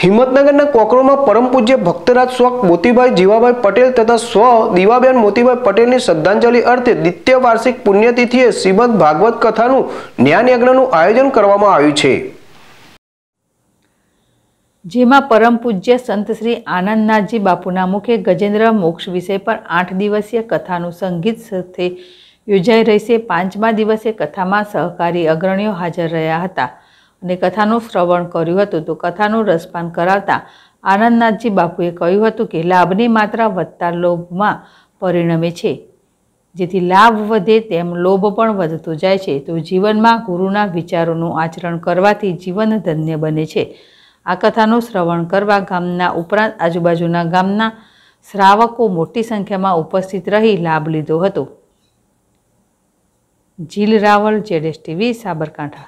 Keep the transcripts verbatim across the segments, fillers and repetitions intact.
हिम्मतनगरना कोकरों परम पूज्य भक्तराज स्व मोतीभाई जीवाभाई पटेल तथा स्व दीवाबेन मोतीभाई पटेल की श्रद्धांजलि अर्थे द्वितीय वार्षिक पुण्यतिथिए श्रीमद भागवत कथानु ज्ञान यज्ञनु आयोजन करवामां आव्युं छे, जेमां परम पूज्य संत श्री आनंदनाथजी बापूना मुखे गजेन्द्र मोक्ष विषय पर आठ दिवसीय कथानु संगीत साथे योजाई रही छे। पांचमा दिवसे कथामां सहकारी अग्रणीओ हाजर रह्या हता અને કથાનું શ્રવણ કર્યું હતું। તો કથાનું રસપાન કરાવતા આનંદનાથજી બાપુએ કહ્યું હતું કે લાભની માત્રા વધતા લોભમાં પરિણમે છે, જેથી લાભ વધે તેમ લોભ પણ વધતો જાય છે। તો જીવનમાં ગુરુના વિચારોનું આચરણ કરવાથી જીવન ધન્ય બને છે। આ કથાનું શ્રવણ કરવા ગામના ઉપરાંત આજુબાજુના ગામના શ્રાવકો મોટી સંખ્યામાં ઉપસ્થિત રહી લાભ લીધો હતો। જીલ રાવલ, જેડેશ TV, Sabarkantha.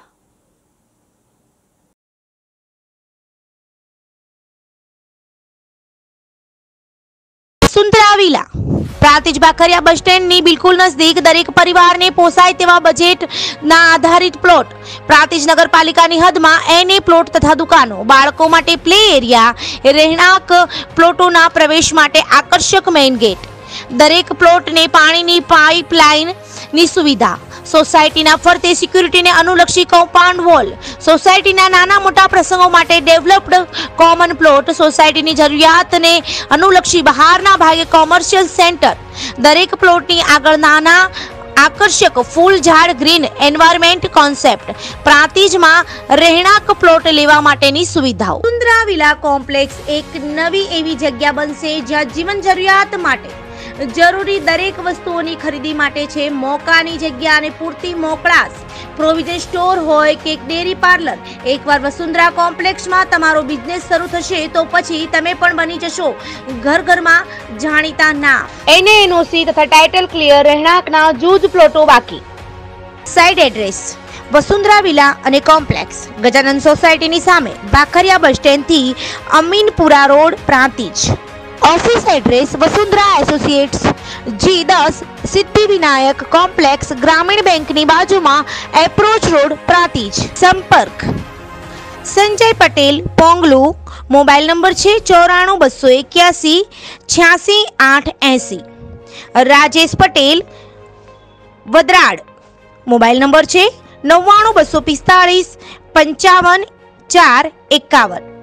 Vasundhara villa Prantij Bakhariya bus stand नी बिल्कुल नजदीक दरेक परिवार ने पोसाय तेवा बजेट ना आधारित प्लॉट प्रातिज नगरपालिका नी हद में एने प्लॉट तथा दुकानों बाळको माटे प्ले एरिया રહેણાંક प्लॉटों प्रवेश माटे आकर्षक मेन गेट दरेक प्लॉट ने पानी नी पाइपलाइन नी सुविधा सोसायटी ना फरते सिक्योरिटी ने अनुलक्षी कम्पाउंड वॉल सोसायटी ना नाना मोटा प्रसंगों माटे डेवलप्ड कॉमन प्लॉट सोसायटी नी जरूरियात ने अनुलक्षी बहारना भागे कॉमर्शियल सेंटर दरेक प्लॉट नी आगळ नाना आकर्षक फूल झाड़ ग्रीन एनवायरमेंट कॉन्सेप्ट प्रांतिज में રહેણાંક प्लॉट लेवा माटेनी सुविधाओं वसुंधरा विला कॉम्प्लेक्स एक नवी एवी जग्या बनशे ज्यां जीवन जरूरियात माटे जरूरी दरेक वस्तुओनी खरीदी माटे छे मोकानी जग्या अने पूरती मोकळास प्रोविजन स्टोर होय के डेरी पार्लर एकवार वसुंधरा कॉम्प्लेक्स में तमारो बिजनेस शुरू थशे तो पछी तमे पण बनी जशो घर घर में जाणीता नाम एने एनओसी तथा टाइटल क्लियर રહેણાંકના જૂજ પ્લોટો बाकी साइड एड्रेस वसुंधरा विला अने कॉम्प्लेक्स गजानन सोसायटी नी सामे बाखरिया बस स्टेण्ड थी Aminpura road Prantij office address Vasundhara associates G दस सिद्धि विनायक कॉम्प्लेक्स ग्रामीण बैंक नी बाजू में एप्रोच रोड प्रांतिज संपर्क संजय पटेल पोंगलू मोबाइल नंबर छे चौराणु बसो इक्यासी छियासी आठ एसी राजेश पटेल वदराड मोबाइल नंबर छे नव्वाणु बसो पिस्तालीस पंचावन चार एकावन।